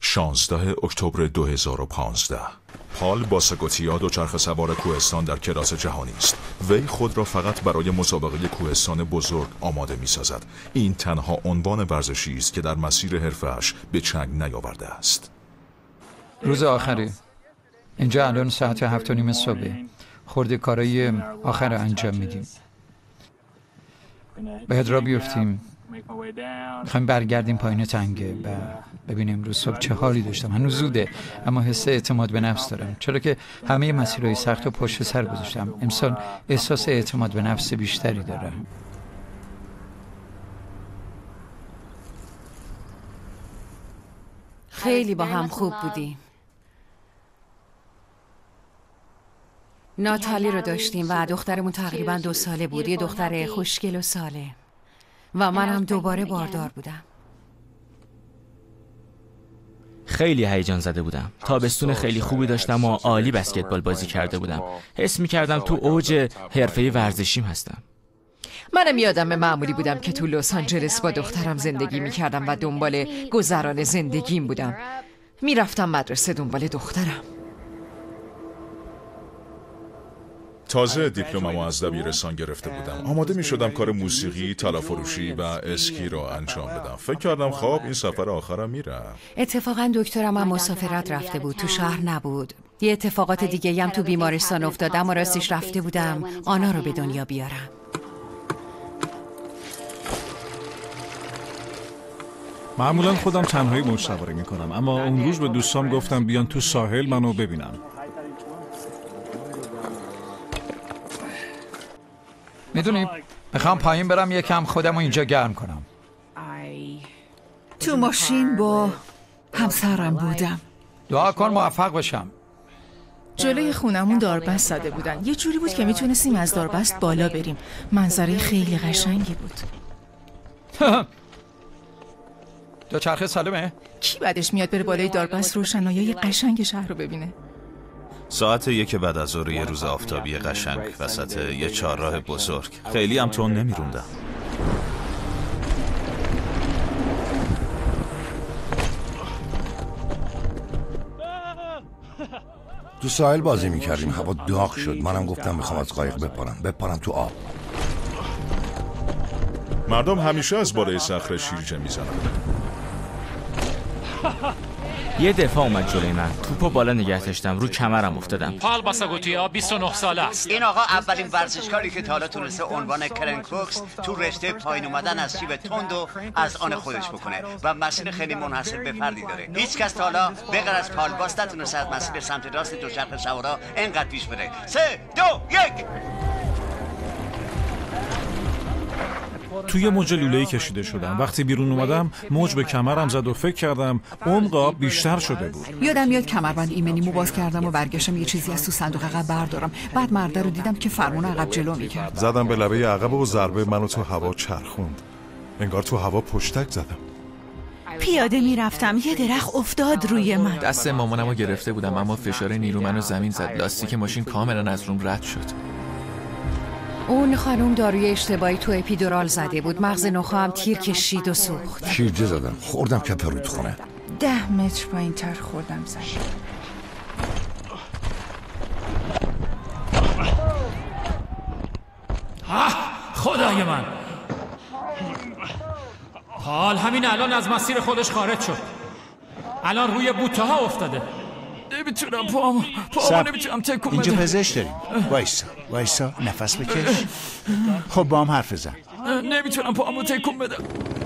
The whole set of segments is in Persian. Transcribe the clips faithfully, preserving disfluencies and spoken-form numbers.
شانزده اکتبر دو هزار و پانزده. پال باسگوتیا دوچرخه سوار کوهستان در کلاس جهانی است. وی خود را فقط برای مسابقه کوهستان بزرگ آماده می‌سازد. این تنها عنوان ورزشی است که در مسیر حرفه‌اش به چنگ نیاورده است. روز آخری. اینجا الان ساعت هفت و نیم صبح. خورده کارای آخر انجام میدیم. باید را بیفتیم. میخوایم برگردیم پایین تنگه و ببینیم امروز صبح چه حالی داشتم. هنوز زوده اما حس اعتماد به نفس دارم، چرا که همه مسیرهای سخت و پشت سر گذاشتم. امسال احساس اعتماد به نفس بیشتری دارم. خیلی با هم خوب بودیم. ناتالی رو داشتیم و دخترمون تقریبا دو ساله بود، یه دختر خوشگل و سالم. و منم دوباره باردار بودم. خیلی هیجان زده بودم. تابستون خیلی خوبی داشتم و عالی بسکتبال بازی کرده بودم. حس می‌کردم تو اوج حرفه ورزشیم هستم. منم یادم معمولی بودم که تو لس آنجلس با دخترم زندگی می‌کردم و دنبال گذران زندگیم بودم. میرفتم مدرسه دنبال دخترم. تازه دیپلممو از دبیرستان گرفته بودم. آماده می شدم کار موسیقی، طلا-فروشی و اسکی رو انجام بدم. فکر کردم خب این سفر آخرم میرم. اتفاقا دکترم هم مسافرت رفته بود، تو شهر نبود. یه اتفاقات دیگه هم تو بیمارستان افتادم و راستش رفته بودم آنا رو به دنیا بیارم. معمولا خودم تنهایی موج سواری میکنم، اما اون روز به دوستام گفتم بیان تو ساحل منو ببینن. میدونی میخوام پایین برم یکم خودم رو اینجا گرم کنم. تو ماشین با همسرم بودم. دعا کن موفق بشم. جلوی خونمون داربست زده بودن. یه جوری بود که میتونستیم از داربست بالا بریم. منظره خیلی قشنگی بود. دوچرخه سالمه؟ کی بعدش میاد بره بالای داربست روشنایی قشنگ شهر رو ببینه؟ ساعت یک بعد از ظهر یه روز آفتابی قشنگ وسط یه چهارراه بزرگ. خیلی هم تون نمیروندم. تو ساحل بازی میکردیم، هوا داغ شد. منم گفتم میخوام از قایق بپرم بپرم تو آب. مردم همیشه از بالای صخره شیرجه میزنن. یه دفاع اومد جلوی من، توپو بالا نگه داشتم، رو کمرم افتادم. پال باسگوتیا بیست و نه ساله است. این آقا اولین ورزشکاری که تا حالا تونسته عنوان کرن کوکس تو رشته پایین اومدن از شیب تند و از آن خودش بکنه و مسیر خیلی منحصر به فردی داره. هیچ کس تا حالا به غیر از پال باس نتونسته از مسیر سمت راست دوچرخه سوارا اینقدر پیش بره. سه دو یک. توی موج لوله‌ای کشیده شدم. وقتی بیرون اومدم موج به کمرم زد و فکر کردم عمق آب بیشتر شده بود. یادم میاد کمربند ایمنیمو باز کردم و برگشتم یه چیزی از تو صندوق عقب بردارم. بعد مرده رو دیدم که فرمون عقب جلو میکرد. زدم به لبه عقب و ضربه منو تو هوا چرخوند. انگار تو هوا پشتک زدم. پیاده میرفتم یه درخت افتاد روی من. دست مامانمو گرفته بودم اما فشار نیرو منو زمین زد. لاستیک ماشین کاملا از روم رد شد. اون خانم داروی اشتباهی تو اپیدورال زده بود. مغز نخواهم تیر کشید و سوخت. شیرجه زدم، خوردم کپ رودخونه. ده متر پایین تر خوردم زد. خدای من، پال همین الان از مسیر خودش خارج شد. الان روی بوته ها افتاده. نمیتونم پامو پامو نمیتونم تکون بدم. اینجا پزشک داریم. وایسا وایسا نفس بکش. خب با هم حرف بزن. نمیتونم پامو تکون بدم.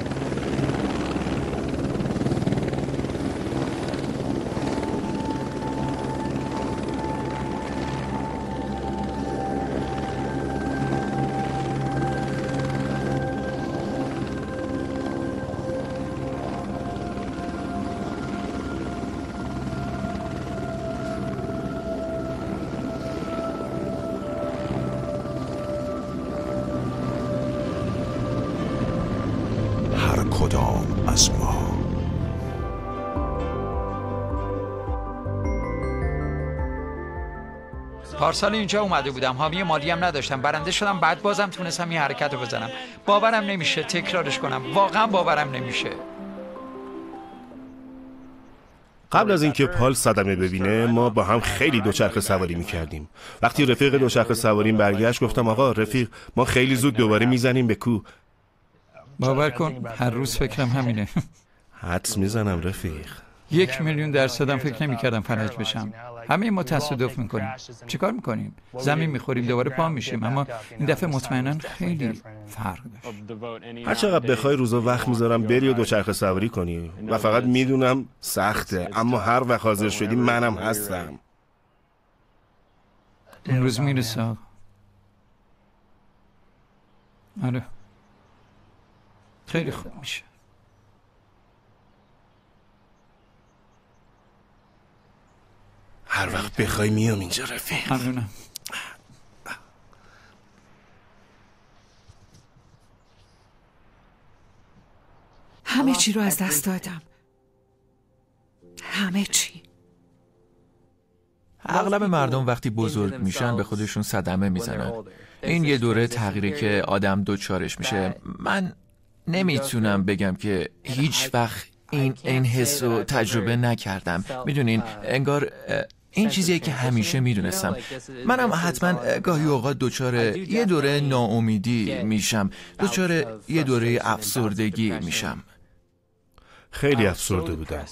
کدام از ما پارسال اینجا اومده بودم، حامی مالی هم نداشتم، برنده شدم، بعد بازم تونستم این حرکت رو بزنم. باورم نمیشه تکرارش کنم، واقعا باورم نمیشه. قبل از اینکه پال صدمه ببینه ما با هم خیلی دوچرخه سواری میکردیم. وقتی رفیق دوچرخه سواریم برگشت گفتم آقا رفیق ما خیلی زود دوباره میزنیم به کوه. باور کن هر روز فکرم همینه. حدس میزنم رفیق. یک میلیون درصدم فکر نمی‌کردم فلج بشم. همه ما تصادف میکنیم. چیکار میکنیم؟ زمین میخوریم دوباره پا میشیم، اما این دفعه مطمئنا خیلی فرق داشت. هر چقدر بخوای روزا وقت میذارم بری و دوچرخه سواری کنی و فقط میدونم سخته، اما هر وقت حاضر شدی منم هستم. اون روز میرسه. آره خیلی خوب میشه. هر وقت بخوای میام اینجا رفیق. ممنونم. همه چی رو از دست دادم. همه چی. اغلب مردم وقتی بزرگ میشن به خودشون صدمه میزنن. این یه دوره تغییری که آدم دوچارش میشه. من نمیتونم بگم که هیچ وقت این این حس رو تجربه نکردم. میدونین انگار این چیزیه که همیشه میدونستم. منم حتما گاهی اوقات دچار یه دوره ناامیدی میشم، دچار یه دوره افسردگی میشم. خیلی افسرده بودم.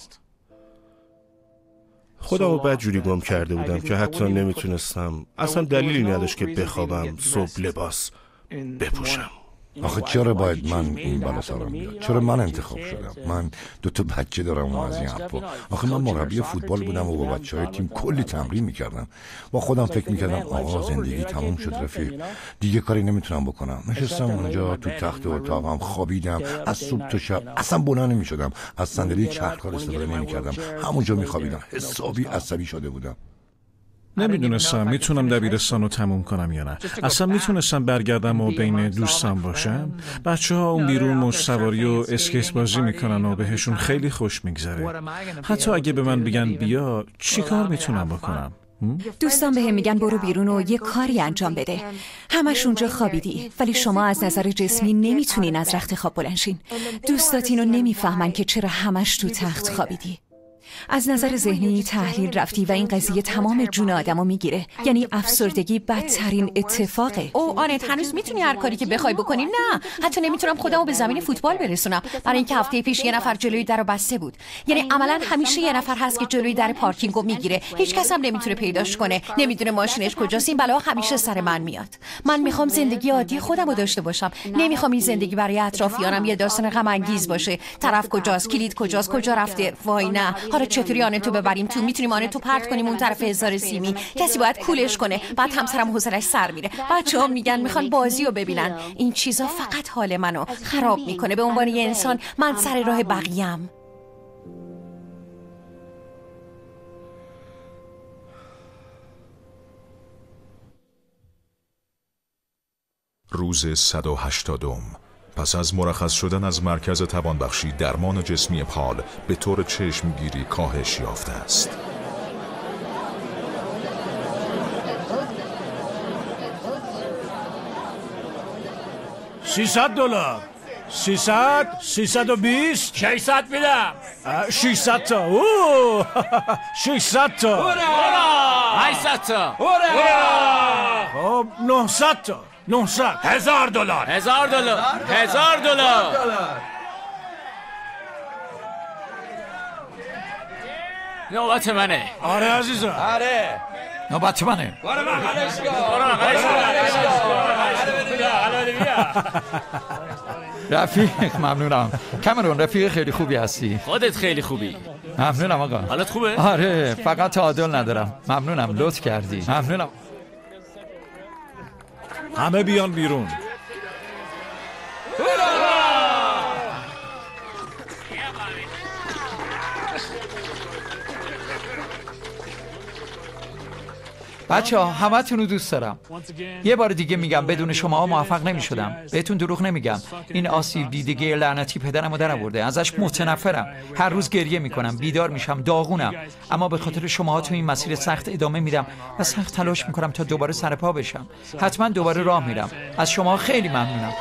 خودم رو بد جوری گم کرده بودم که حتی نمیتونستم، اصلا دلیلی نداشت که بخوابم صبح لباس بپوشم. آخه چرا باید من این بالا سرم بیاد؟ چرا من انتخاب شدم؟ من دو تا بچه دارم و از این حرفا. آخه من مربی فوتبال بودم و با بچهای تیم کلی تمرین میکردم. با خودم فکر میکردم آقا زندگی تموم شد رفیق، دیگه کاری نمیتونم بکنم. نشستم اونجا تو تخت اتاقم خوابیدم از صبح تا شب، اصلا بلند نمیشدم، از صندلی چرخدار استفاده نمیکردم، همونجا میخوابیدم. حسابی عصبی شده بودم. نمیدونستم میتونم دبیرستان رو تموم کنم یا نه. اصلا میتونستم برگردم و بین دوستان باشم. بچه ها اون بیرون موج سواری و اسکیت بازی میکنن و بهشون خیلی خوش میگذره. حتی اگه به من بگن بیا، چی کار میتونم بکنم؟ دوستان به هم میگن برو بیرون و یه کاری انجام بده. همش اونجا خوابیدی، ولی شما از نظر جسمی نمیتونین از رخت خواب بلند شین. دوستاتین رو نمیفهمن که چرا همش تو تخت خوابیدی. از نظر ذهنی تحلیل رفتی و این قضیه تمام جون آدمو میگیره. یعنی افسردگی بدترین اتفاقه. او آنت هنوز میتونی هر کاری که بخوای بکنی؟ نه، حتی نمیتونم خودمو به زمین فوتبال برسونم، برای اینکه هفته پیش یه نفر جلوی درو بسته بود. یعنی عملا همیشه یه نفر هست که جلوی در پارکینگو میگیره، هیچ کس هم نمیتونه پیداش کنه، نمیدونه ماشینش کجاست. این بلا همیشه سر من میاد. من میخوام زندگی عادی خودمو داشته باشم، نمیخوام این زندگی برای اطرافیانم یه داستان غم انگیز باشه. طرف کجاست، کلید کجاست، کجا رفته، وای نه. حالا چطوری آنتو ببریم تو؟ میتونیم آنتو پرت کنیم اون طرف هزار سیمی، کسی باید کولش کنه. بعد همسرم حوصله‌اش سر میره، بچه‌ها میگن میخوان بازی رو ببینن. این چیزا فقط حال منو خراب میکنه. به عنوان یه انسان من سر راه بقیه‌ام. روز صد و هشتادم پس از مرخص شدن از مرکز توانبخشی، درمان جسمی پال به طور چشمگیری کاهش یافته است. سیصد دلار، سیصد، سیصد و بیست، ششصد میدم. ششصد تا، اوه، ششصد تا، هشتصد تا، خب نهصد تا، نهصد، هزار دلار، هزار دلار، هزار دلار. نوبت منه. آره عزیزم. آره. نوبت منه. برو من حالش کن. برو من حالش کن. رفیق ممنونم. کامرون رفیق خیلی خوبی هستی. خودت خیلی خوبی. ممنونم آقا. حالت خوبه؟ آره، فقط تعادل ندارم. ممنونم، لطف کردی. ممنونم. همه بیان بیرون. بچه ها همه رو دوست دارم. یه بار دیگه میگم بدون شما موفق نمی شدم. بهتون دروغ نمیگم. این آسیب دیدگی لعنتی پدرمو در آورده. ازش متنفرم. هر روز گریه میکنم، بیدار میشم، داغونم. اما به خاطر شما تو این مسیر سخت ادامه میدم و سخت تلاش میکنم تا دوباره سر پا بشم. حتما دوباره راه میرم. از شما خیلی ممنونم.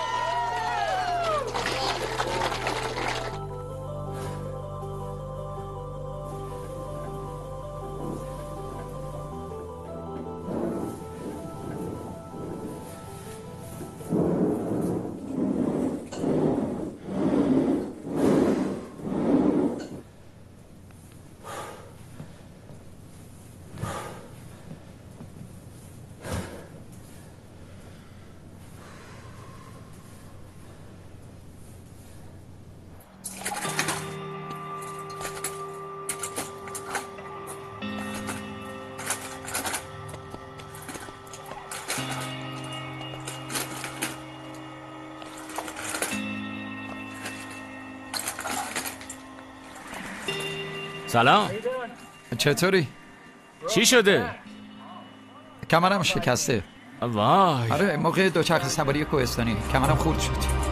سلام. چطوری؟ چی شده؟ کمرم شکسته. وای. آره موقع دوچرخه سواری کوهستانی کمرم خورد شد.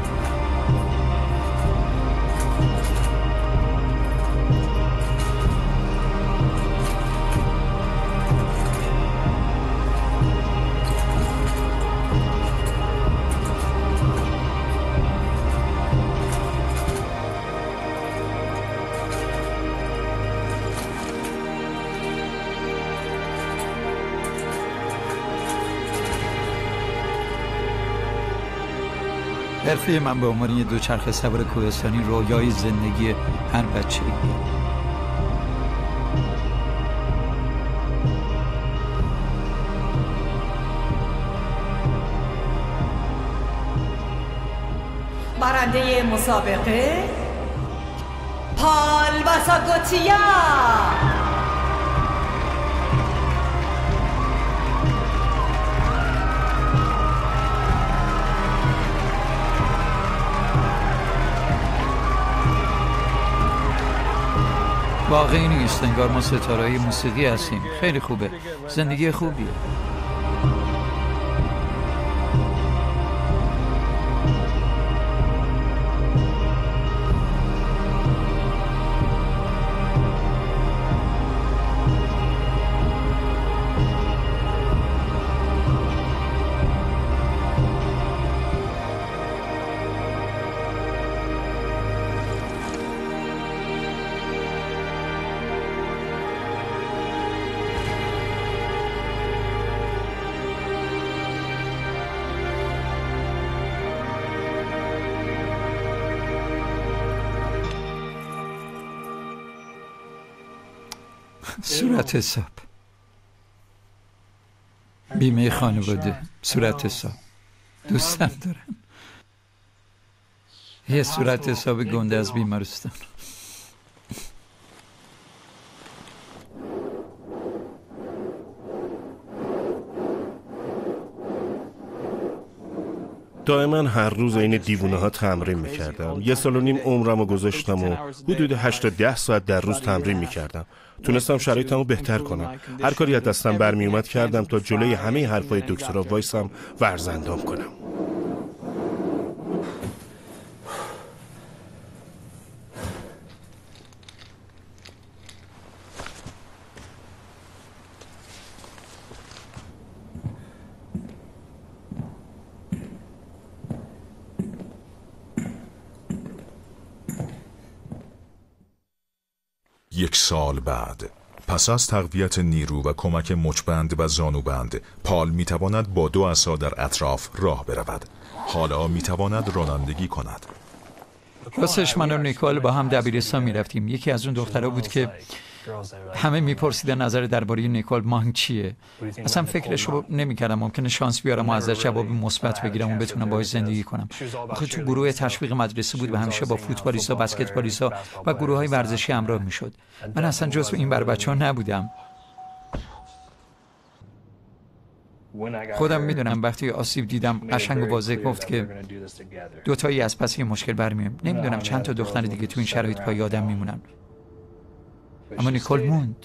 حرفه من به عنوان یه دوچرخه سوار کوهستانی رویای زندگی هر بچه‌ایه. برنده مسابقه پال باساگوتیا. واقعی نیست، انگار ما ستاره‌های موسیقی هستیم. خیلی خوبه، زندگی خوبیه. صورت حساب، بیمه خانواده، صورت حساب، دوستم دارم. یه صورت حساب گنده از بیمارستان. دائما هر روز این دیوونه ها تمرین میکردم. یه سال و نیم عمرم رو گذاشتم و حدود هشت تا ده ساعت در روز تمرین میکردم. تونستم شرایطم رو بهتر کنم. هر کاری از دستم برمی اومد کردم تا جلوی همه حرفای دکترها وایسم و ارزندام کنم. یک سال بعد، پس از تقویت نیرو و کمک مچبند و زانوبند، پال میتواند با دو عصا در اطراف راه برود. حالا میتواند رانندگی کند. راستش من و نیکول با هم دبیرستان میرفتیم. یکی از اون دخترها بود که همه میپرسیدن نظر درباره نیکول مانگ چیه. اصلا فکرشو نمیکردم ممکنه شانس بیارم و ازش جواب مثبت بگیرم و بتونم باهاش زندگی کنم. آخه تو گروه تشویق مدرسه بود و همیشه با فوتبالیستا، بسکتبالیستا و گروه‌های ورزشی همراه میشد. من اصلا جزو این بر بچه‌ها نبودم. خودم میدونم وقتی آسیب دیدم قشنگ و واضح گفت که دوتایی از پس یه مشکل برمیام. نمیدونم چند تا دختر دیگه تو این شرایط پای آدم میمونن. اما نیکول موند.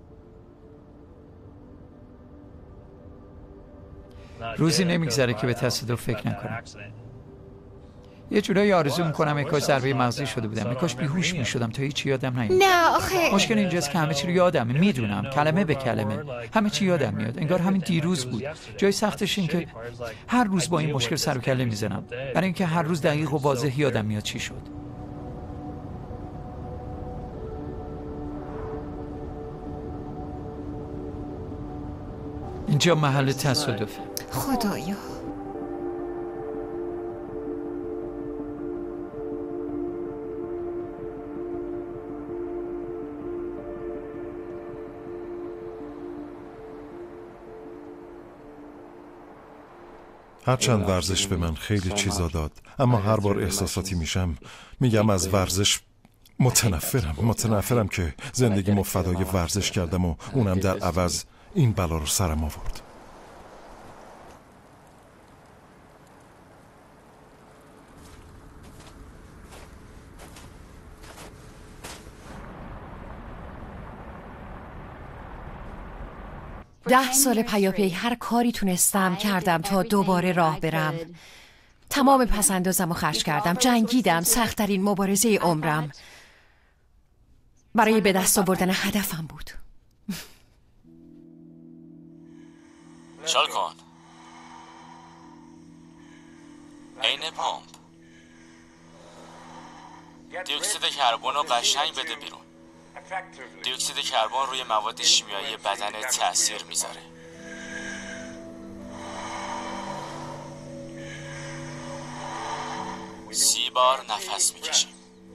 روزی نمیگذره که به تصادف فکر نکنم. یه جورایی آرزو میکنم یک کاش ضربه مغزی شده بودم، یک کاش بیهوش میشدم تا هیچی یادم نیاد. نه آخه مشکل اینجاست که همه چی رو یادمه، میدونم کلمه به کلمه همه چی یادم میاد، انگار همین دیروز بود. جای سختش این که هر روز با این مشکل سر و کله میزنم، برای اینکه هر روز دقیق و واضح یادم میاد چی شد. اینجا محل تصادفه. خدایا. هرچند ورزش به من خیلی چیزا داد، اما هر بار احساساتی میشم میگم از ورزش متنفرم متنفرم که زندگیمو فدای ورزش کردم و اونم در عوض این بلا رو سرم آورد. ده سال پیاپی هر کاری تونستم کردم تا دوباره راه برم. تمام پسندازم و خرج کردم، جنگیدم، سخت‌ترین مبارزه عمرم برای به دست آوردن هدفم بود. شال کن. عین پمپ. دیوکسید کربن رو قشنگ بده بیرون. دیوکسید کربن روی مواد شیمیایی بدن تأثیر میذاره. سی بار نفس میکشیم.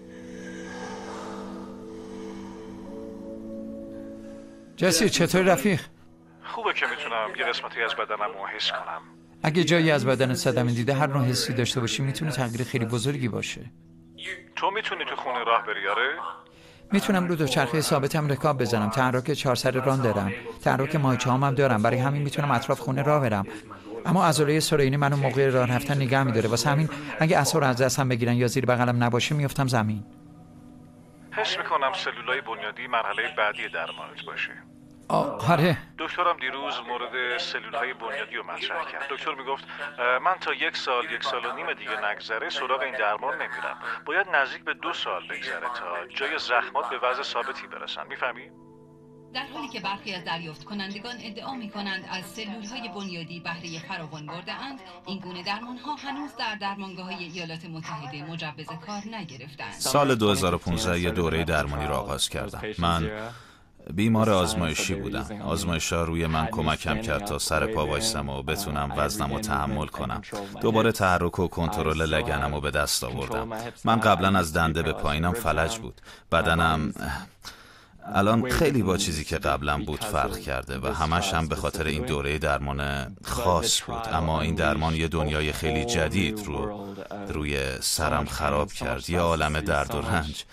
جسی چطور رفیق؟ خوبه که میتونم یه قسمتی از بدنم رو حس کنم. اگه جایی از بدن صدمه دیده هر نوع حسی داشته باشی میتونه تغییر خیلی بزرگی باشه. تو میتونی تو خونه راه بری آره؟ میتونم رو دوچرخه ثابتم رکاب بزنم، تحرک چهار سر ران دارم، تحرک ماهیچه‌هام هم دارم، برای همین میتونم اطراف خونه راه برم. اما عضله سرینی منو موقع راه رفتن نگه میداره، واسه همین اگه عصا رو از دستم بگیرن یا زیر بغلم نباشه میافتم زمین. حس میکنم سلولای بنیادی مرحله بعدی درمانت باشه. آره. دکترم دیروز مورد سلولهای بنیادی رو مطرح کرد. دکتر میگفت من تا یک سال یک سال و نیم دیگه نگذره سراغ این درمان نمیرم. باید نزدیک به دو سال بگذره تا جای زخمات به وضع ثابتی برسن. میفهمی؟ در حالی که برخی از دریافت کنندگان ادعا می کنند از سلولهای بنیادی بهره فراوان برده اند، این گونه درمان ها هنوز در درمانگاه های ایالات متحده مجوز کار نگرفتند. سال دو هزار و پانزده یه دوره درمانی را آغاز کردم. من بیمار آزمایشی بودم. آزمایش‌ها روی من کمکم کرد تا سر پا وایسم و بتونم وزنم رو تحمل کنم. دوباره تحرک و کنترل لگنم رو به دست آوردم. من قبلا از دنده به پایینم فلج بود. بدنم الان خیلی با چیزی که قبلا بود فرق کرده و همش هم به خاطر این دوره درمان خاص بود. اما این درمان یه دنیای خیلی جدید رو روی سرم خراب کرد. یه عالمه درد و رنج،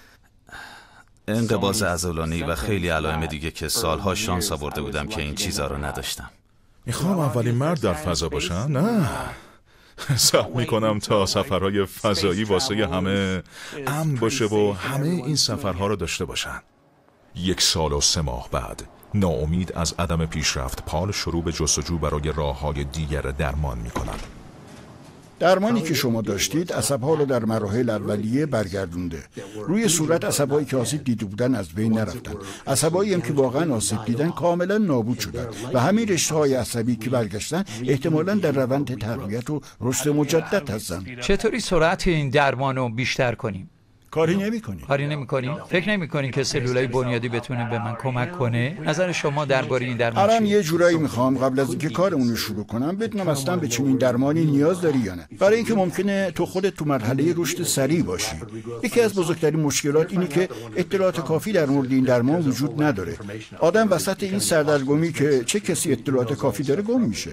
انقباض عضلانی و خیلی علائم دیگه که سالها شانس آورده بودم که این چیزا رو نداشتم. میخوام اولین مرد در فضا باشم؟ نه، سعی میکنم تا سفرهای فضایی واسه همه امن باشه و همه این سفرها رو داشته باشن. یک سال و سه ماه بعد، ناامید از عدم پیشرفت، پال شروع به جستجو برای راههای دیگر درمان میکند. درمانی که شما داشتید عصب‌ها رو در مراحل اولیه برگردونده. روی صورت عصبایی که آسیب دیده بودن از بین نرفتن. عصبایی هم که واقعا آسیب دیدن کاملا نابود شدن و همین رشته‌های عصبی که برگشتن احتمالاً در روند تقویت و رشد مجدد هستن. چطوری سرعت این درمان رو بیشتر کنیم؟ کاری نمی‌کنی. کاری نمی‌کنی؟ فکر نمی‌کنی که سلولای بنیادی بتونه به من کمک کنه؟ نظر شما درباره این درمان چیه؟ الان یه جورایی می‌خوام قبل از اینکه کارمون رو شروع کنم بدونم اصلا به چنین درمانی نیاز داری یا نه. برای اینکه ممکنه تو خودت تو مرحله رشد سریع باشی. یکی از بزرگترین مشکلات اینه که اطلاعات کافی در مورد این درمان وجود نداره. آدم وسط این سردرگمی که چه کسی اطلاعات کافی داره گم میشه.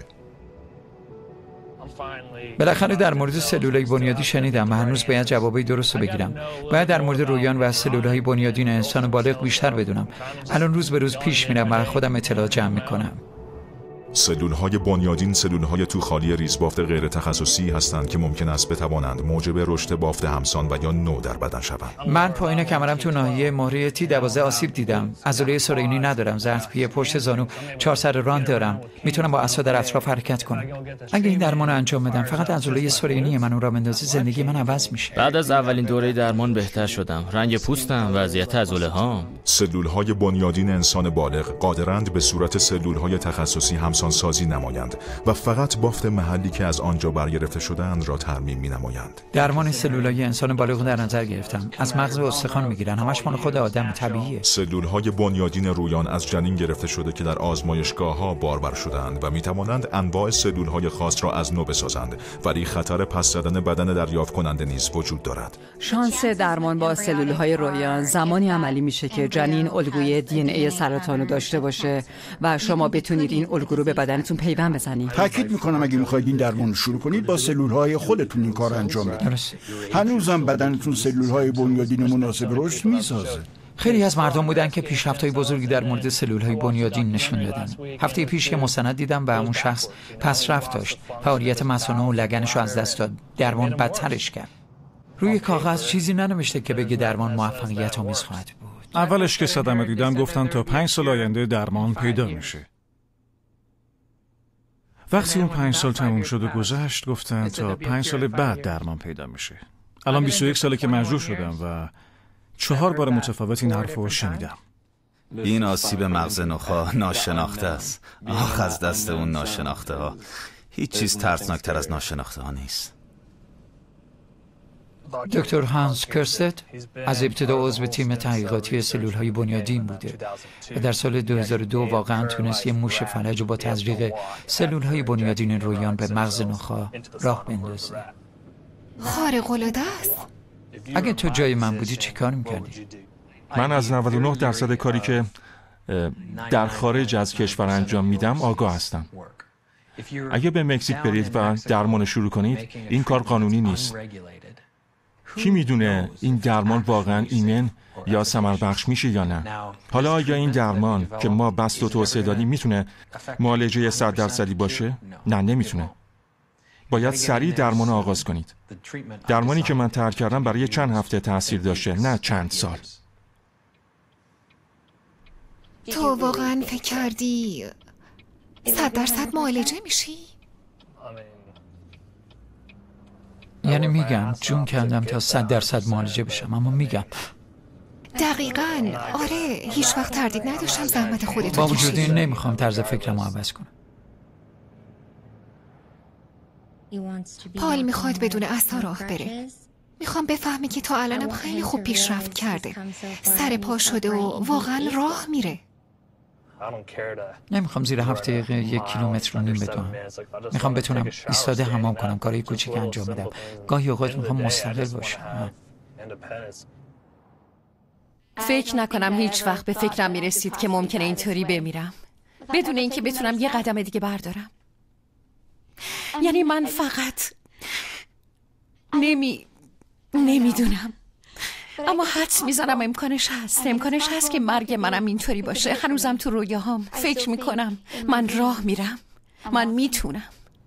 بالاخره در مورد سلولای بنیادی شنیدم و هنوز باید جوابای درست رو بگیرم. باید در مورد رویان و سلولهای بنیادین انسان بالغ بیشتر بدونم. الان روز به روز پیش میرم و خودم اطلاع جمع میکنم. سلولهای بنیادین سلولهای توخالی ریزبافت غیر تخصصی هستند که ممکن است بتوانند موجب رشد بافت همسان و یا نو در بدن شوند. من پایین کمرم تو ناحیه مهره تی دوازده آسیب دیدم. عضله سرینی ندارم، زردپی پشت زانو، چهار سر ران دارم. میتونم با عصا در اطراف حرکت کنم. اگه این درمان رو انجام بدم فقط عضله سرینی من را بندازه زندگی من عوض میشه. بعد از اولین دوره درمان بهتر شدم. رنگ پوستم، وضعیت عضله ها. سلولهای بنیادین انسان بالغ قادرند به صورت سلولهای تخصصی همسان سازی نمایند و فقط بافت محلی که از آنجا برگرفته شده‌اند را ترمیم می‌نمایند. درمان سلولای انسان بالغ در نظر گرفتم. از مغز و استخوان میگیرن، همش مال خود آدم طبیعیه. سلولهای بنیادین رویان از جنین گرفته شده که در آزمایشگاه‌ها بارور شده‌اند و می‌توانند انواع سلولهای خاص را از نو بسازند، ولی خطر پس زدن بدن دریافت کننده نیز وجود دارد. شانس درمان با سلولهای رویان زمانی عملی میشه که جنین الگوی دی ان ای سرطان داشته باشه و شما بتونید این الگو رو به بدنتون پیوند بزنید. تاکید میکنم اگه میخواید این درمان رو شروع کنید با سلولهای خودتون این کار انجام بدید. هنوزم بدنتون سلولهای بنیادین مناسب رشد میسازه. خیلی از مردم بودن که پیشرفت‌های بزرگی در مورد سلول‌های بنیادین نشون دادن. هفته پیش یه مستند دیدم و اون شخص پسرفت داشت. فعالیت مثانه و لگنش رو از دست داد. درمان بدترش کرد. روی کاغذ چیزی ننوشته که بگه درمان موفقیت آمیز خواهد بود. اولش که صدمه دیدم گفتن تا پنج سال آینده درمان پیدا میشه. وقتی اون پنج سال تموم شد و گذشت گفتن تا پنج سال بعد درمان پیدا میشه. الان بیست و یک ساله که مجروح شدم و چهار بار متفاوت این حرف رو شنیدم. این آسیب مغز نخاع ناشناخته است. آخ از دست اون ناشناخته ها. هیچ چیز ترسناکتر از ناشناخته ها نیست. دکتر هانس کرست از ابتدا عضو تیم تحقیقاتی سلول‌های بنیادین بوده و در سال دو هزار و دو واقعا تونست یه موش فلج با تزریق سلول‌های بنیادین رویان به مغز نخاع راه بندازه. خارق‌العاده است. اگه تو جای من بودی چی کار می‌کردی؟ من از نود و نه درصد کاری که در خارج از کشور انجام میدم آگاه هستم. اگه به مکزیک برید و درمان شروع کنید این کار قانونی نیست. کی میدونه این درمان واقعا ایمن یا ثمر بخش میشه یا نه؟ حالا آیا این درمان که ما بست و توسعه دادیم میتونه معالجه صد درصدی باشه؟ نه نمیتونه. باید سریع درمان آغاز کنید. درمانی که من طرح کردم برای چند هفته تاثیر داشته، نه چند سال. تو واقعا فکر کردی صد درصد معالجه میشی؟ یعنی میگم جون کردم تا صد درصد معالجه بشم، اما میگم دقیقاً. آره هیچ وقت تردید نداشتم زحمت خودتو با وجود این نمیخوام طرز فکرمو عوض کنم. پال میخواد بدون عصا راه بره. میخوام بفهمی که تا الانم خیلی خوب پیشرفت کرده، سر پا شده و واقعا راه میره. نمیخوام زیر هفت دقیقه یک کیلومتر رو نیم بدوم. میخوام بتونم ایستاده حمام کنم، کارهای کوچیک انجام بدم. گاهی اوقات میخوام مستقل باشم. فکر نکنم هیچ وقت به فکرم میرسید که ممکنه اینطوری بمیرم بدون اینکه بتونم یه قدم دیگه بردارم. یعنی من فقط نمی نمیدونم، اما حدس میزنم امکانش هست. امکانش هست که مرگ منم اینطوری باشه. هنوزم تو رویاهام فکر میکنم من راه میرم، من میتونم.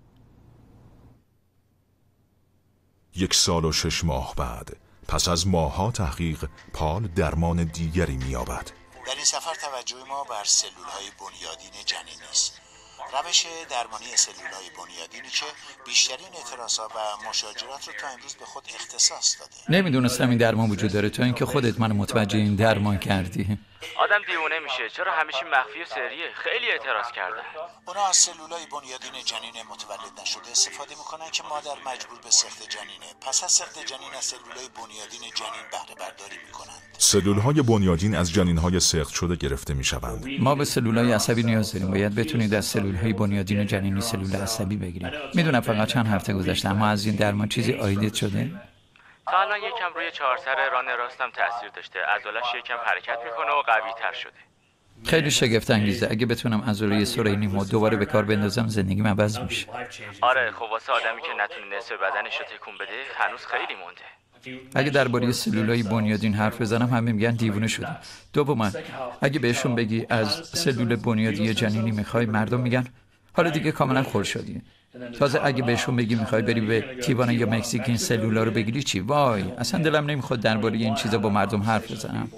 یک سال و شش ماه بعد، پس از ماه‌ها تحقیق، پال درمان دیگری می‌یابد. در این سفر توجه ما بر سلول‌های بنیادین جنین است. روش درمانی سلول‌های بنیادینی که بیشترین اعتراضات و مشاجرات رو تا امروز به خود اختصاص داده. نمیدونستم این درمان وجود داره تا اینکه خودت منو متوجه این درمان کردی. آدم دیوونه میشه. چرا همیشه مخفی و سریه؟ خیلی اعتراض کردن. اونا از سلولای بنیادین جنین متولد نشده استفاده میکنن که مادر مجبور به سقط جنینه. پس از سقط جنین از سلولای بنیادین جنین بهره برداری میکنن. سلولهای بنیادین از جنینهای سقط شده گرفته میشوند. ما به سلولای عصبی نیاز داریم. باید بتونید از سلولهای بنیادین جنینی سلول عصبی بگیریم. میدونم فقط چند هفته گذشته، اما از این درمان چیزی آیدت شده؟ تا الان یکم روی چهارسر ران راستم تاثیر داشته. عضله‌اش یکم حرکت میکنه و قوی تر شده. خیلی شگفت انگیزه. اگه بتونم عضله سرینیمو دوباره به کار بندازم زندگیم عوض میشه. آره خب واسه آدمی که نتونه نصف بدنش رو تکون بده هنوز خیلی مونده. اگه درباره سلولای بنیادین حرف بزنم همه میگن دیوونه شدی. دوما اگه بهشون بگی از سلول بنیادی جنینی میخوای، مردم میگن حالا دیگه کاملا خور شدی. تازه اگه بهشون بگی میخوای بری به تیوانا یا مکزیک این سلولا رو بگیری چی؟ وای اصلا دلم نمیخواد درباره این چیزا با مردم حرف بزنم.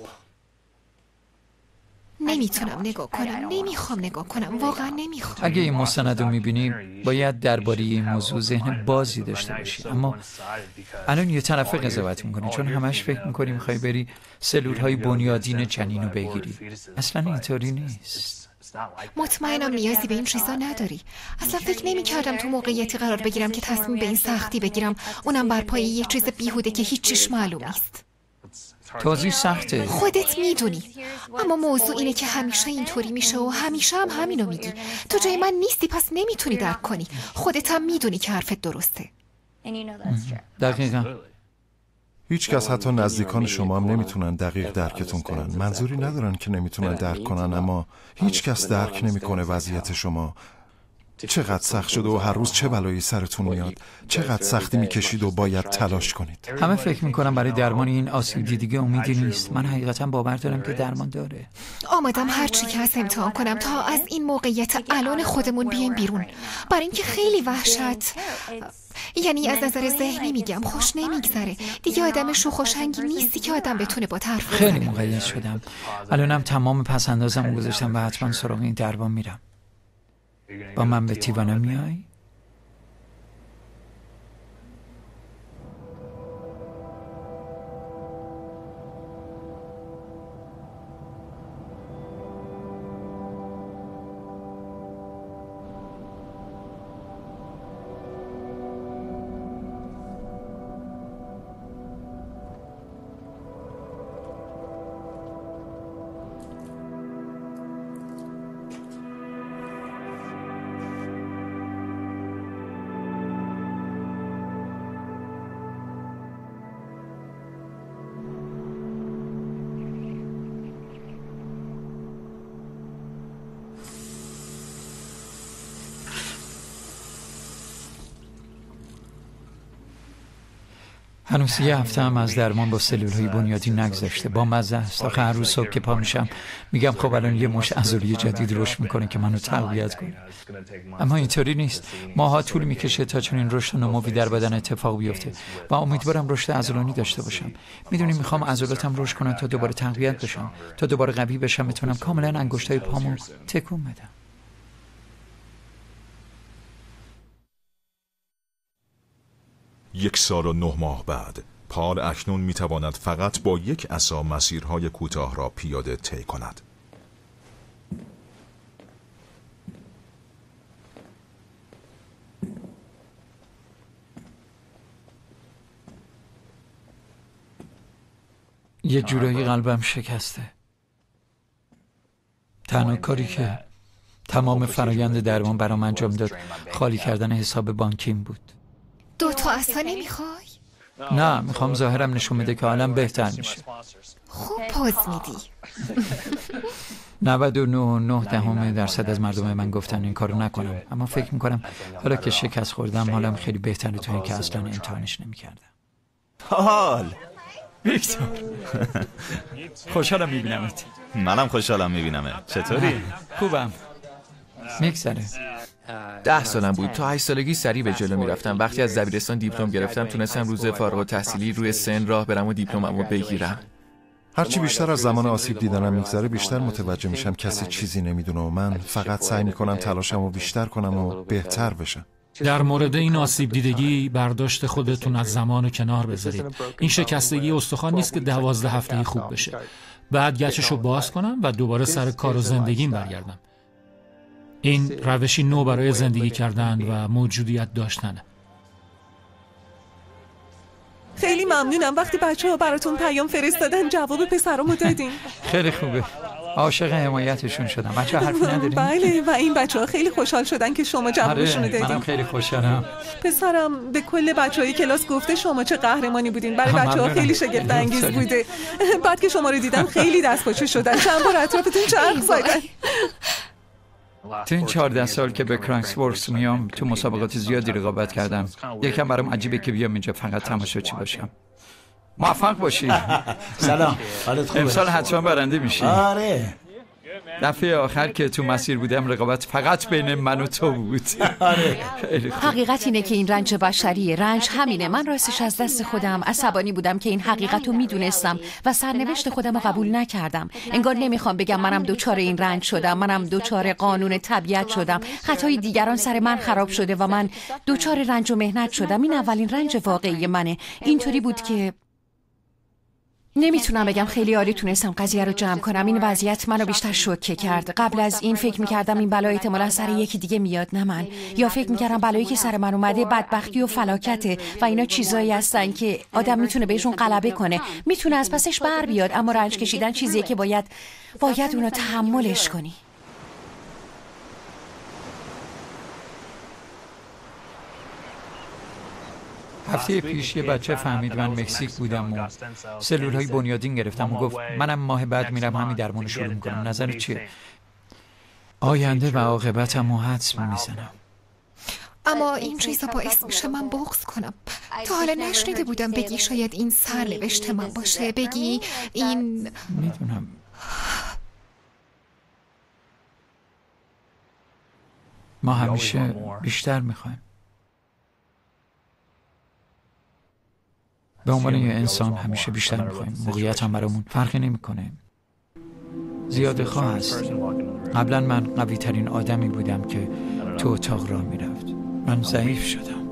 نمیتونم نگاه کنم، نمیخوام نگاه کنم، واقعا نمیخوام. اگه این مستند رو میبینی باید درباره این موضوع ذهن بازی داشته باشی، اما الان یه طرفه قضاوت میکنی چون همش فکر میکنی میخوای بری سلول های بنیادین جنین رو بگیری. اصلا اینطوری نیست. مطمئنم نیازی به این چیزا نداری. اصلا فکر نمی کردم تو موقعیتی قرار بگیرم که تصمیم به این سختی بگیرم، اونم بر پایه یه چیز بیهوده که هیچیش معلوم نیست. توضیح سخته. خودت میدونی، اما موضوع اینه که همیشه اینطوری میشه و همیشه هم همینو میگی. تو جای من نیستی پس نمیتونی درک کنی. خودت هم میدونی که حرفت درسته. دقیقاً. هیچ کس حتی نزدیکان شما هم نمیتونن دقیق درکتون کنن. منظوری ندارن که نمیتونن درک کنن، اما هیچ کس درک نمیکنه وضعیت شما. چقدر سخت شده و هر روز چه بلایی سرتون میاد. چقدر سختی میکشید و باید تلاش کنید. همه فکر میکنم برای درمان این آسیب دیدگی امیدی نیست. من حقیقتا باور دارم که درمان داره. آمدم هر چی که هست امتحان کنم تا از این موقعیت الان خودمون بیایم بیرون. برای اینکه خیلی وحشت، یعنی از نظر ذهنی میگم، خوش نمیگذره. دیگه آدم شوخ و شنگی نیستی که آدم بتونه با حرف بزنه. خیلی مقید شدم. الانم تمام پس اندازمو گذاشتم و حتما سراغ این درمان میرم. با من به تیوانا میای؟ هنوز یه هفته هم از درمان با سلول‌های بنیادی نگذشته. با مزه است. آخه هر روز صبح که پا میشم میگم خب الان یه مش عضله جدید رشد میکنه که منو تقویت کنه. اما اینطوری نیست. ماها طول میکشه تا چنین رشد نموی در بدن اتفاق بیفته و امیدوارم رشد عضلانی داشته باشم. میدونی میخوام عضلاتم رشد کنن تا دوباره تقویت بشم، تا دوباره قوی بشم، بتونم کاملا انگشتای پامو تکون بدم. یک سال و نه ماه بعد، پال اکنون میتواند فقط با یک عصا مسیرهای کوتاه را پیاده طی کند. یه جورایی قلبم شکسته. تنها کاری که تمام فرایند درمان برام انجام داد خالی کردن حساب بانکیم بود. دو تا عصا نمیخوای؟ نه، میخوام ظاهرم نشون بده که حالم بهتر میشه. خوب پوز میدی. نود و نه و نه دهم درصد از مردم من گفتن این کارو نکنم، اما فکر میکنم حالا که شکست خوردم حالم خیلی بهتره تا این که اصلا امتحانش نمیکردم. حال ویکتور، خوشحالم میبینمت. منم خوشحالم میبینمت. چطوری؟ خوبم، میگذره. ده سالم بود. تا هشت سالگی سریع به جلو میرفتم. وقتی از دبیرستان دیپلم گرفتم تونستم روز فارغ التحصیلی روی سن راه برم و دیپلممو بگیرم. هرچی بیشتر از زمان آسیب دیدنم میگذره بیشتر متوجه میشم کسی چیزی نمیدونه و من فقط سعی میکنم تلاشمو بیشتر کنم و بهتر بشم. در مورد این آسیب دیدگی برداشت خودتون از زمان کنار بذارید. این شکستگی استخوان نیست که دوازده هفته خوب بشه. بعد گچشو باز کنم و دوباره سر کار و زندگیم برگردم. این روشی نو برای زندگی کردن و موجودیت داشتنه. خیلی ممنونم. وقتی بچه ها براتون پیام فرستادن جواب پسرامو دادین. خیلی خوبه. عاشق حمایتشون شدم. بچه ها حرفی ندارین؟ بله، و این بچه ها خیلی خوشحال شدن که شما جوابشون دادین. منم خیلی خوشحالم. پسرم به کل بچه های کلاس گفته شما چه قهرمانی بودین. برای بچه ها خیلی شگفت انگیز بوده. بعد که شما رو دیدن خیلی دست پاچه شدن. چند بار اطرافتون چرخ زدن. تو این چهارده سال که به کرانکسورکس میام تو مسابقات زیادی رقابت کردم. یکم برام عجیبه که بیام اینجا فقط تماشاچی باشم. موفق باشی. سلام، حالت خوبه؟ امسال حتما برنده میشی. آره. دفعه آخر که تو مسیر بودم رقابت فقط بین من و تو بود. آره. حقیقت اینه که این رنج بشریه. رنج همینه. من راستش از دست خودم عصبانی بودم که این حقیقت رو میدونستم و سرنوشت خودم رو قبول نکردم. انگار نمیخوام بگم منم دوچار این رنج شدم، منم دوچار قانون طبیعت شدم، خطای دیگران سر من خراب شده و من دوچار رنج و مهنت شدم. این اولین رنج واقعی منه. اینطوری بود که نمیتونم بگم خیلی عالی تونستم قضیه رو جمع کنم. این وضعیت منو بیشتر شوکه کرد. قبل از این فکر میکردم این بلا احتمالاً سر یکی دیگه میاد، نه من. یا فکر میکردم بلایی که سر من اومده بدبختی و فلاکته و اینا چیزایی هستن که آدم میتونه بهشون غلبه کنه، میتونه از پسش بر بیاد، اما رنج کشیدن چیزیه که باید باید اونو تحملش کنی. هفته پیش یه بچه فهمید من مکزیک بودم و سلول‌های بنیادین گرفتم و گفت منم ماه بعد میرم همین درمانو شروع میکنم. نظر چیه؟ آینده و عاقبتمو حدس میزنم. اما این چیزا باعث میشه من بغض کنم. تا حالا نشنیده بودم بگی شاید این سرنوشت من باشه، بگی این... میدونم. ما همیشه بیشتر میخوایم. به عنوان یه انسان همیشه بیشتر میخوایم. موقعیت هم برامون فرقی نمیکنه. زیاده خواه هستی. قبلا من قوی ترین آدمی بودم که تو اتاق راه میرفت. من ضعیف شدم.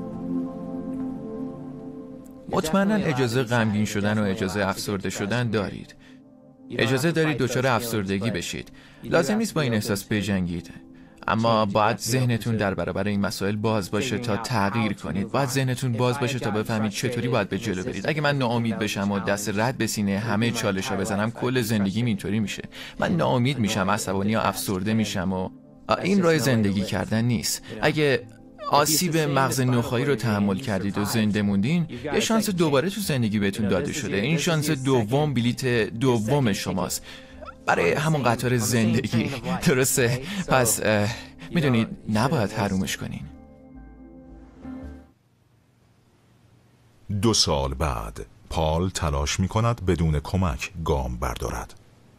مطمئنا اجازه غمگین شدن و اجازه افسرده شدن دارید. اجازه دارید دچار افسردگی بشید. لازم نیست با این احساس بجنگید، اما باید ذهنتون در برابر این مسائل باز باشه تا تغییر کنید. باید ذهنتون باز باشه تا بفهمید چطوری باید به جلو برید. اگه من ناامید بشم و دست رد به سینه همه چالش‌ها بزنم، کل زندگیم اینطوری میشه. من ناامید میشم، عصبانی یا افسرده میشم و این راه زندگی کردن نیست. اگه آسیب مغز نخایی رو تحمل کردید و زنده موندین، یه شانس دوباره تو زندگی بهتون داده شده. این شانس دوم بلیت دوم شماست برای همون قطار زندگی. درسته؟ پس میدونید نباید حرومش کنین. دو سال بعد پال تلاش میکند بدون کمک گام بردارد.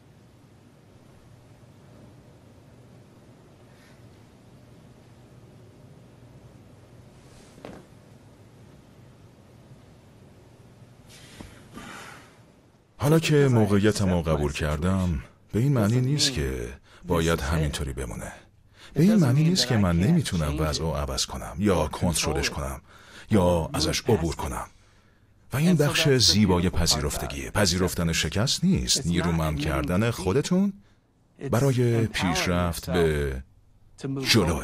حالا که موقعیتم رو قبول کردم، به این معنی نیست که باید همینطوری بمونه. به این معنی نیست که من نمیتونم وضع رو عوض کنم یا کنترلش کنم یا ازش عبور کنم. و این بخش زیبای پذیرفتگیه. پذیرفتن شکست نیست، نیرومند کردن خودتون برای پیشرفت به جلوه.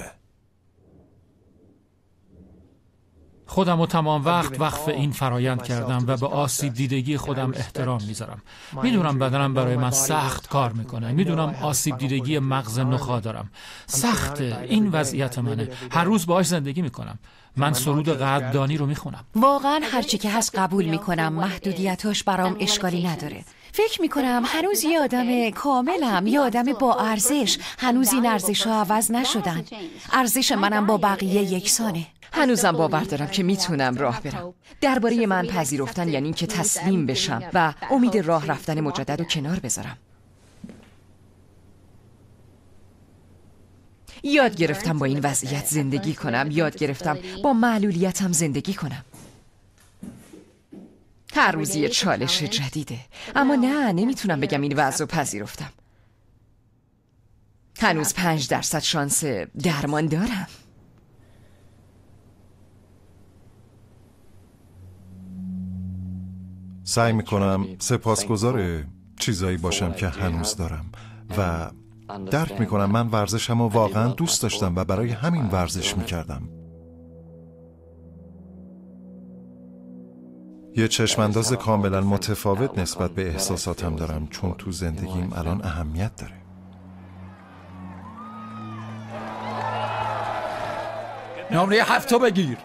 خودم و تمام وقت وقف این فرایند کردم و به آسیب دیدگی خودم احترام میذارم. میدونم بدنم برای من سخت کار میکنه. میدونم آسیب دیدگی مغز نخا دارم. سخته، این وضعیت منه. هر روز باهاش زندگی میکنم. من سرود قدردانی رو میخونم. واقعا هرچی که هست قبول میکنم. محدودیتاش برام اشکالی نداره. فکر میکنم هنوز یه آدم کاملم، یه آدم با ارزش. هنوز این ارزش ها عوض نشدن. ارزش منم با بقیه یکسانه. هنوزم باور دارم که میتونم راه برم. درباره من پذیرفتن یعنی که تسلیم بشم و امید راه رفتن مجدد رو کنار بذارم. یاد گرفتم با این وضعیت زندگی کنم. یاد گرفتم با معلولیتم زندگی کنم. هر روز یه چالش جدیده، اما نه، نمیتونم بگم این وضع رو پذیرفتم. هنوز پنج درصد شانس درمان دارم. سعی میکنم سپاسگزار چیزایی باشم که هنوز دارم و درک میکنم من ورزشم رو واقعا دوست داشتم و برای همین ورزش میکردم. یه چشمانداز کاملا متفاوت نسبت به احساساتم دارم، چون تو زندگیم الان اهمیت داره. نمره هفتو بگیر.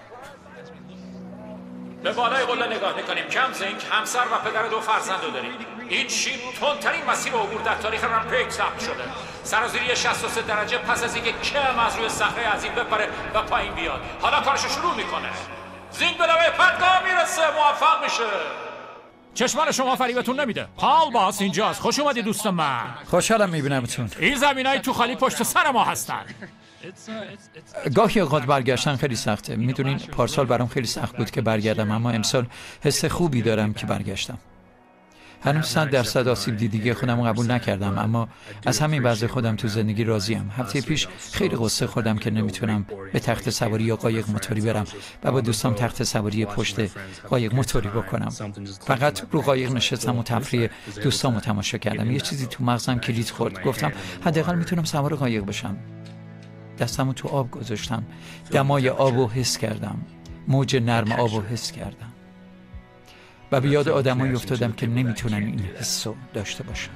به بالای قله نگاه میکنیم. کم زنگ، همسر و پدر دو فرزند رو داریم. این شیب تندترین مسیر عبور در تاریخ رمپیک ثبت شده. سرازیری شصت و سه درجه پس از اینکه کم از روی صخره عظیم بپره و پایین بیاد. حالا کارشو شروع میکنه. زینگ به لبه پرتگاه میرسه، موفق میشه. چشمان شما فریبتون نمیده. پال باس اینجاست. خوش اومدی دوست من. خوشحالم میبینمتون. این زمینای تو خالی پشت سر ما هستن. گاهی اوقات برگشتن خیلی سخته. میدونین پارسال برام خیلی سخت بود که برگردم، اما امسال حس خوبی دارم که برگشتم. هنوز صد درصد آسیب دیدگی خودم قبول نکردم، اما از همین وضع خودم تو زندگی راضیم. هفته پیش خیلی قصه خوردم که نمیتونم به تخت سواری یا قایق موتوری برم و با دوستام تخت سواری پشت قایق موتوری بکنم. فقط رو قایق نشستم و تفریح دوستامو تماشا کردم. یه چیزی تو مغزم کلید خورد. گفتم حداقل میتونم سوار قایق بشم. دستمو تو آب گذاشتم. دمای آبو حس کردم. موج نرم آبو حس کردم. و به یاد آدمایی افتادم که نمیتونن این حسو داشته باشن.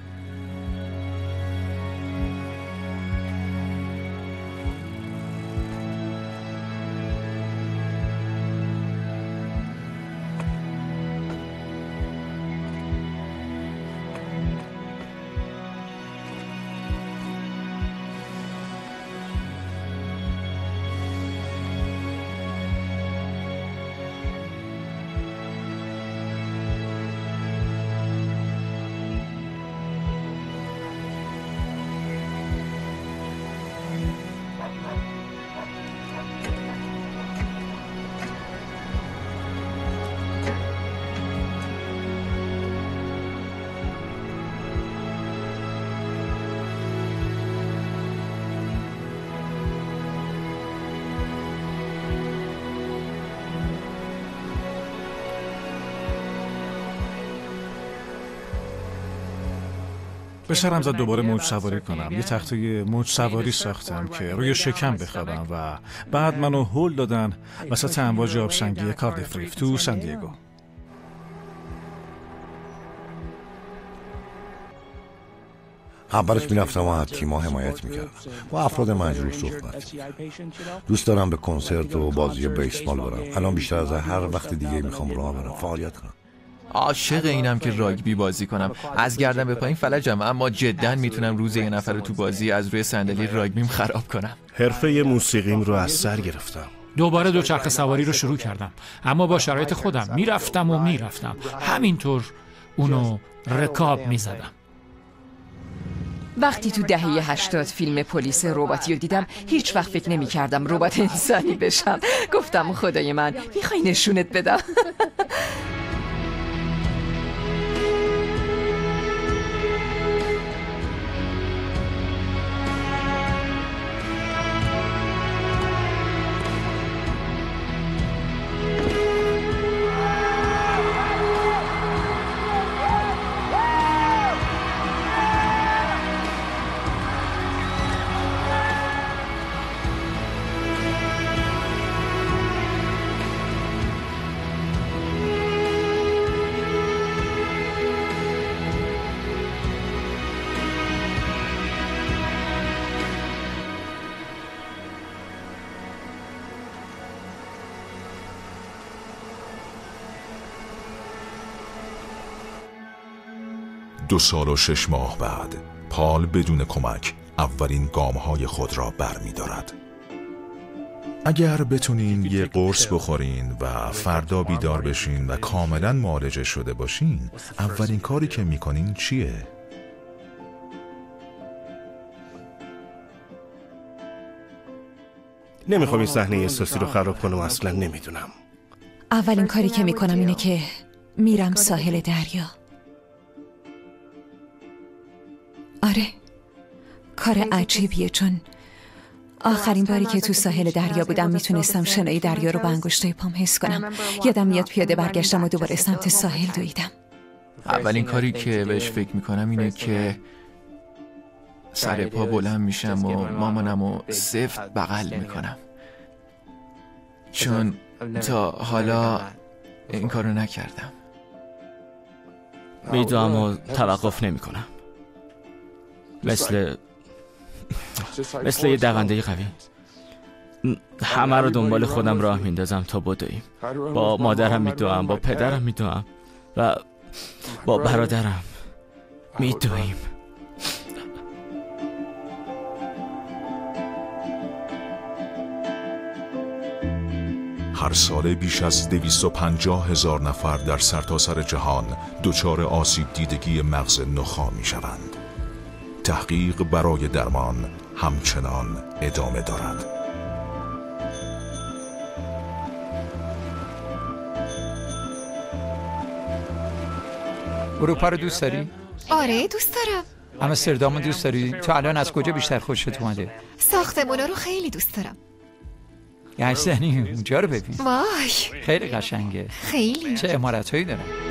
به سرم زد دوباره موج سواری کنم. یه تخته موج سواری ساختم که روی شکم بخوابم و بعد منو هول دادن وسط امواج آبسنگی کاردیف ریف تو سن دیگو. اولش میرفتم و از تیما حمایت میکردم، با افراد مجروح صحبت. دوست دارم به کنسرت و بازی بیسبال برم. الان بیشتر از هر وقت دیگه میخوام راه برم، فعالیت کنم. عاشق اینم که راگبی بازی کنم. از گردن به پایین فلجم، اما جدا میتونم روز یه نفر تو بازی از روی صندلی راگبیم خراب کنم. حرفه موسیقیم رو از سر گرفتم. دوباره دوچرخه سواری رو شروع کردم، اما با شرایط خودم میرفتم و میرفتم، همینطور اونو رکاب میزدم. وقتی تو دهه هشتاد فیلم پلیس رباتی رو دیدم، هیچ وقت فکر نمی کردم ربات انسانی بشم. گفتم خدای من، میخوای نشونت بدم؟ دو سال و شش ماه بعد، پال بدون کمک اولین گام‌های خود را برمی‌دارد. اگر بتونین یه قرص بخورین و فردا بیدار بشین و کاملا معالجه شده باشین، اولین کاری که میکنین چیه؟ نمیخوام این صحنه احساسی رو خراب کنم، اصلا نمیدونم. اولین کاری که میکنم اینه که میرم ساحل دریا. آره، کار عجیبیه، چون آخرین باری که تو ساحل دریا بودم میتونستم شنای دریا رو با انگشتای پام حس کنم. یادم میاد پیاده برگشتم و دوباره سمت ساحل دویدم. اولین کاری که بهش فکر میکنم اینه که سر پا بلند میشم و مامانم رو سفت بغل میکنم، چون تا حالا این کارو نکردم. میدوام و توقف نمیکنم، مثل مثل یه دونده قوی. همه رو دنبال خودم راه میندازم تا بدویم. با مادرم میدوام، با پدرم میدوام و با برادرم میدویم. هر سال بیش از دویست و پنجاه هزار نفر در سرتاسر جهان دچار آسیب دیدگی مغز نخاع می شوند. تحقیق برای درمان همچنان ادامه دارد. اروپا رو دوست داری؟ آره دوست دارم. آمستردام رو دوست داری؟ تو الان از کجا بیشتر خوشت اومده؟ ساختمونا رو خیلی دوست دارم. یعنی اونجا رو ببین. وای خیلی قشنگه. خیلی. چه عمارتایی داره.